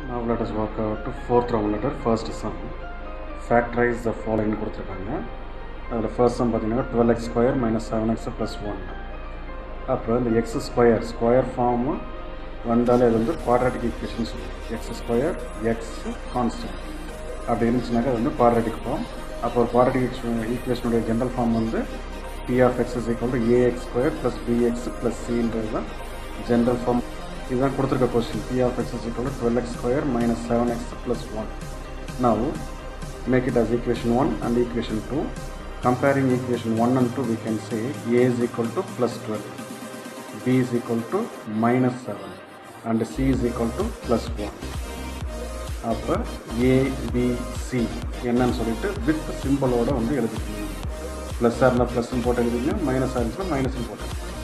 Now let us work out fourth Roman letter, first sum. Factorize the following கொடுத்துருக்காங்க. அதில் first sum பார்த்தீங்கன்னா 12x square minus 7x plus 1. அப்புறம் இந்த x square square form வந்தாலே அது வந்து குவாட்ராட்டிக் ஈக்குவேஷன் சொல்லுவோம். எக்ஸ் ஸ்கொயர் எக்ஸ் கான்ஸ்டன்ட் அப்படி இருந்துச்சுனாக்கா அது வந்து குவாட்ராட்டிக் ஃபார்ம். அப்போ ஒரு குவாட்ராட்டிக் ஈக்குவேஷனுடைய ஜென்ரல் ஃபார்ம் வந்து p of x is equal to ax square plus bx plus cன்றது தான் ஜென்ரல் ஃபார்ம். இதுதான் கொடுத்துருக்க question. p of x is equal to 12x square minus 7x plus 1. Now make it as equation 1 and equation 2. Comparing equation 1 and 2, we can say a is equal to plus 12, b is equal to minus 7 and c is equal to plus 1. அப்போ a b c என்னன்னு சொல்லிட்டு with சிம்பிளோட வந்து எழுதிக்கணும். ப்ளஸ்ஸாக இருந்தால் ப்ளஸ்ன்னு போட்டு எழுதிங்க, மைனஸாக இருந்துச்சுன்னா மைனஸ்ன்னு போட்டு.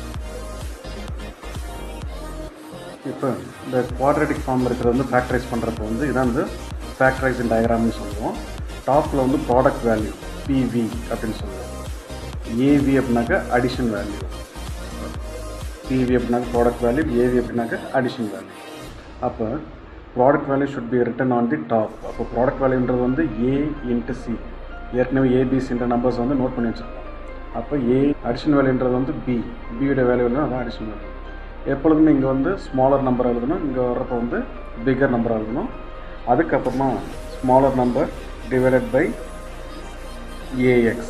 இப்போ இந்த குவாட்ரேட்டிக் ஃபார்ம் இருக்கிறது வந்து ஃபேக்டரைஸ் பண்ணுறப்போ வந்து இதான் வந்து ஃபேக்டரைசிங் டயக்ராம்னு சொல்லுவோம். டாப்பில் வந்து ப்ராடக்ட் வேல்யூ பிவி அப்படின்னு சொல்லுவோம். ஏவி அப்படின்னாக்கா அடிஷன் வேல்யூ, பிவி அப்படின்னாக்க ப்ராடக்ட் வேல்யூ, ஏவி அப்படின்னாக்க அடிஷன் வேல்யூ. அப்போ product value should be written on the top. அப்போ ப்ராடக்ட் வேல்யூன்றது வந்து ஏ இன்ட்டு சி. ஏற்கனவே ஏபிசின்ற நம்பர்ஸ் வந்து நோட் பண்ணி வச்சுருக்கோம். அப்போ ஏ அடிஷன் வேல்யூன்றது வந்து பி, பியோட வேல்யூ வந்து அதான் அடிஷன் வேல்யூ. எப்பொழுதுமே இங்கே வந்து ஸ்மாலர் நம்பர் எழுதணும், இங்கே வர்றப்போ வந்து பிக்கர் நம்பர் எழுதணும். அதுக்கப்புறமா smaller number divided by ax,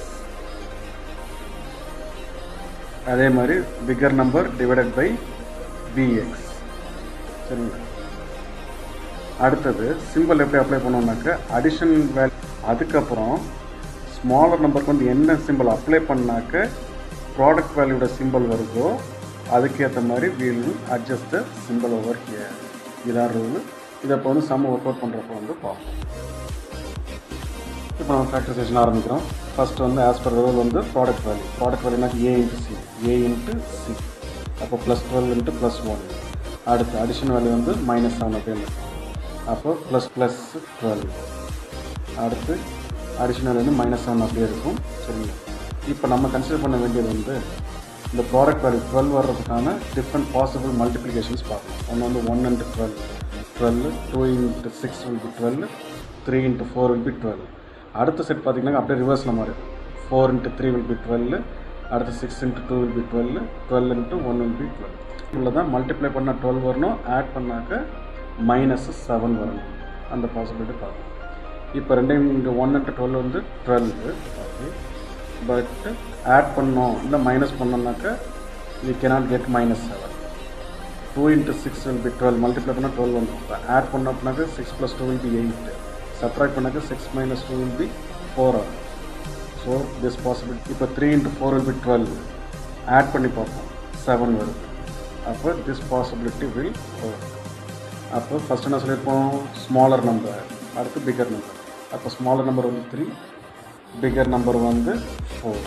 அதே மாதிரி bigger number divided by bx. சரிங்களா? அடுத்தது சிம்பிள் எப்படி அப்ளை பண்ணோம்னாக்க அடிஷன் வேல்யூ, அதுக்கப்புறம் ஸ்மாலர் நம்பருக்கு வந்து என்ன சிம்பிள் அப்ளை பண்ணாக்க ப்ராடக்ட் வேல்யூட சிம்பிள் வருதோ அதுக்கேற்ற மாதிரி we'll adjust the symbol over here. இதான் ரூல். இதை இப்போ வந்து சம் ஒர்க் அவுட் பண்ணுறப்போ வந்து பார்ப்போம். இப்போ நம்ம ஃபேக்டரைசேஷன் ஆரம்பிக்கிறோம். ஃபஸ்ட்டு வந்து ஆஸ் பர் ரூல் வந்து ப்ராடக்ட் வேல்யூனா A into C, A into C. அப்போ ப்ளஸ் 12 இன்ட்டு ப்ளஸ் 1. அடுத்து அடிஷன் வேல்யூ வந்து மைனஸ் 7 அப்படின்னு. அப்போ ப்ளஸ் 12. அடுத்து அடிஷன் வேல்யூ வந்து மைனஸ் 7 அப்படியே இருக்கும். சரிங்களா? இப்போ நம்ம கன்சிடர் பண்ண வேண்டியது வந்து இந்த ப்ராடக்ட் வேல்யூ 12 வர்றதுக்கான டிஃப்ரெண்ட் பாசிபிள் மல்டிப்ளிகேஷன்ஸ் பார்க்கணும். ஒன்று வந்து 1 into 12, 2 into 6 will be 12, 3 into 4 will be 12. அடுத்த செட் பார்த்திங்கன்னா அப்படியே ரிவர்ஸில் மாதிரி 4 இன்ட்டு 3 will be 12, அடுத்து 6 into 2 will be 12, 12 into 1 will be 12. இவ்வளோ தான். மல்டிப்ளை பண்ணால் 12 வரணும், ஆட் பண்ணாக்க மைனஸ் 7 வரணும். அந்த பாசிபிலிட்டி பார்க்கணும். இப்போ ரெண்டையும் இங்கே 1 இன்ட்டு 12 வந்து 12. ஓகே, பட் ஆட் பண்ணோம் இல்லை மைனஸ் பண்ணோம்னாக்கா we cannot get minus 7. 2 into 6 will be 12. Multiply பண்ணால் 12 வந்துடும். இப்போ ஆட் பண்ணோம்னாக்கா 6 + 2 will be 8. சப்ராக்ட் பண்ணாக்க 6 - 2 will be 4. So this possibility. இப்போ 3 இன்ட்டு 4 will be 12. ஆட் பண்ணி பார்ப்போம், 7 வருது. அப்போ திஸ் பாசிபிலிட்டி வில் 4. அப்போ ஃபஸ்ட் என்ன சொல்லியிருப்போம், ஸ்மாலர் நம்பர், அடுத்து பிக்கர் நம்பர். அப்போ ஸ்மாலர் நம்பர் வந்து 3, பிக்கர் நம்பர் வந்து 4.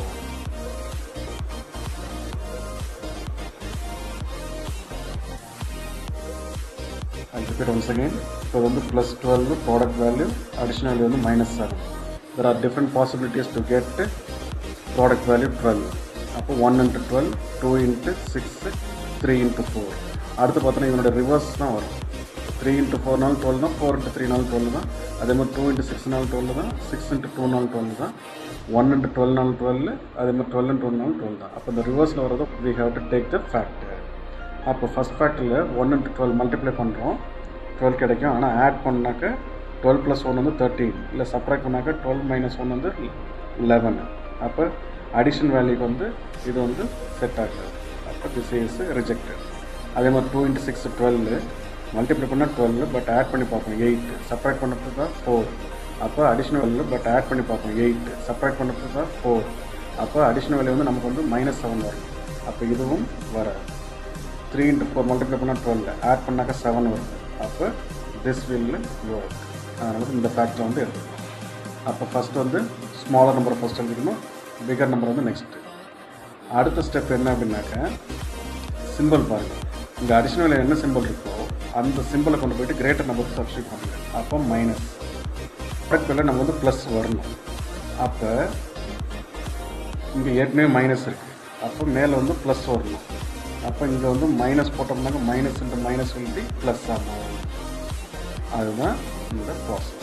I'll repeat once again. இப்போ வந்து plus 12 product value, additional value வந்து minus 7. There are different possibilities to get product value 12. அப்போ 1 இன்ட்டு 12, 2 இன்ட்டு 6, 3 இன்ட்டு 4. அடுத்து பார்த்தோன்னா இவனோட ரிவர்ஸ் தான் வரும். 3 இன்ட்டு 4 12 தான், 4 இன்ட்டு 3 12 தான். அதே மாதிரி 2 இன்ட்டு 6 12 தான், 6 இன்ட்டு 2 12 தான், 1 இன்ட்டு 12 12, அதே மாதிரி 12 இன்ட்டு 1 12 தான். அப்போ இந்த ரிவர்ஸில் வரதோ we have to take the factor. அப்போ ஃபஸ்ட் ஃபேக்டரில் 1 இன்ட்டு 12 மல்டிப்ளை பண்ணுறோம், 12 கிடைக்கும். ஆனால் ஆட் பண்ணாக்க 12 + 1 வந்து 13, இல்லை சப்ராக்ட் பண்ணாக்க 12 - 1 வந்து 11. அப்போ அடிஷன் வேல்யூக்கு வந்து இது வந்து செட் ஆகாது. அப்போ திஸ் இஸ் ரிஜெக்டட். அதே மாதிரி 2 இன்ட்டு 6 12, மல்டிப்ளை பண்ணால் 12, பட் ஆட் பண்ணி பார்ப்போம் 8, சப்ராக்ட் பண்ணுறது தான் 4. அப்போ அடிஷனல் வேல்யூ, பட் ஆட் பண்ணி பார்ப்போம் 8, சப்ராக்ட் பண்ணுறது தான் 4. அப்போ அடிஷனல் வேல்யூ வந்து நமக்கு வந்து -7 வரும். அப்போ இதுவும் வராது. 3 இன்ட்டு 4 மல்டிப்ளை பண்ணால் 12, ஆட் பண்ணாக்க 7 வருது. அப்போ திஸ் வில் ஒர்க். அதனால் இந்த ஃபேக்டர் வந்து எடுத்துக்கணும். அப்போ ஃபஸ்ட்டு வந்து ஸ்மாலர் நம்பரை ஃபஸ்ட் எழுதிக்கணும், பிகர் நம்பர் வந்து நெக்ஸ்ட்டு. அடுத்த ஸ்டெப் என்ன அப்படின்னாக்க சிம்பிள் பாருங்கள். இந்த அடிஷனல் என்ன சிம்பிள் இருக்கோ அந்த சிம்பிளை கொண்டு போய்ட்டு கிரேட்டர் நம்பருக்கு சப்ஸ்டியூட் பண்ணுங்கள். அப்போ மைனஸ் ப்ராடக்ட் வேல்யூ நம்ம வந்து ப்ளஸ் வரணும். அப்போ இங்கே ஏற்கனவே மைனஸ் இருக்குது, அப்போ மேலே வந்து ப்ளஸ் வரணும். அப்போ இங்கே வந்து மைனஸ் போட்டோம்னாக்க minus into minus will be plus ஆகும். அதுதான் இந்த ப்ராசஸ்.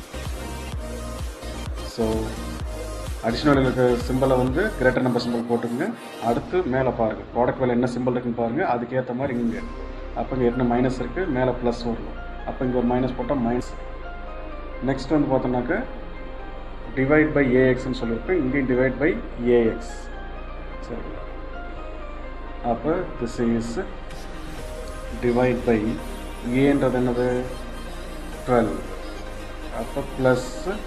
ஸோ அடிஷ்னல் இருக்க சிம்பிளை வந்து கிரேட்டர் நம்பர் சிம்பிள் போட்டுங்க. அடுத்து மேலே பாருங்கள், ப்ராடக்ட் வேலை என்ன சிம்பிள் இருக்குன்னு பாருங்கள். அதுக்கேற்ற மாதிரி இங்கே அப்போ இங்கே என்ன மைனஸ் இருக்குது, மேலே ப்ளஸ் வரணும். அப்போ இங்கே ஒரு மைனஸ் போட்டால் மைனஸ். நெக்ஸ்ட் வந்து பார்த்தோம்னாக்க டிவைட் பை ஏஎக்ஸ்ன்னு சொல்லியிருப்பேன், இங்கேயும் டிவைட் பை ஏஎக்ஸ். சரிங்களா? அப்போ திஸ் இஸ் டிவைட் பை ஏன்றது என்னது 12. அப்போ ப்ளஸ்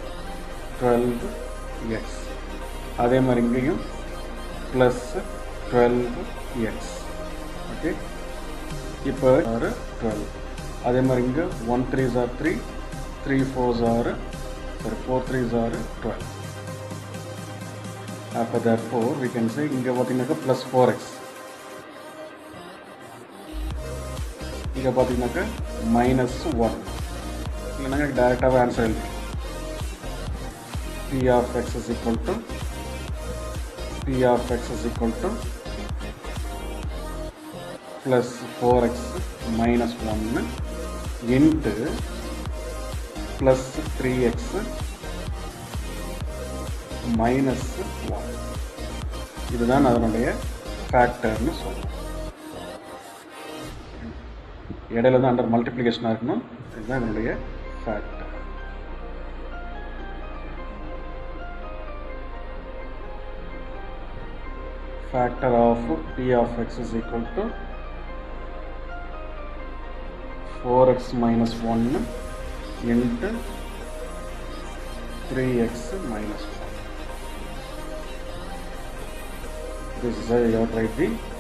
12x. அதே மாதிரி இங்கேயும் ப்ளஸ் 12x. ஓகே, இப்போ 12. அதே மாதிரி இங்கே 1 3s are 3, 3 4s are 4 3s are 12. அப்போ therefore we can say இங்கே பார்த்தீங்கன்னாக்கா ப்ளஸ் 4x, இங்கே பார்த்தீங்கன்னாக்கா மைனஸ் 1. இல்லைனாக்கா டேரெக்டாகவே ஆன்சர் எழுதி P of x is equal to plus 4x minus 1 into plus 3x minus 1. இதுதான் அதனுடைய ஃபேக்டர்னு சொல்லுவோம். இடையில தான் அண்டர் மல்டிப்ளிகேஷனாக இருக்கணும். இதுதான் இதனுடைய factor. Factor of P of x is equal to 4x minus 1 into 3x minus 1. This is how you write the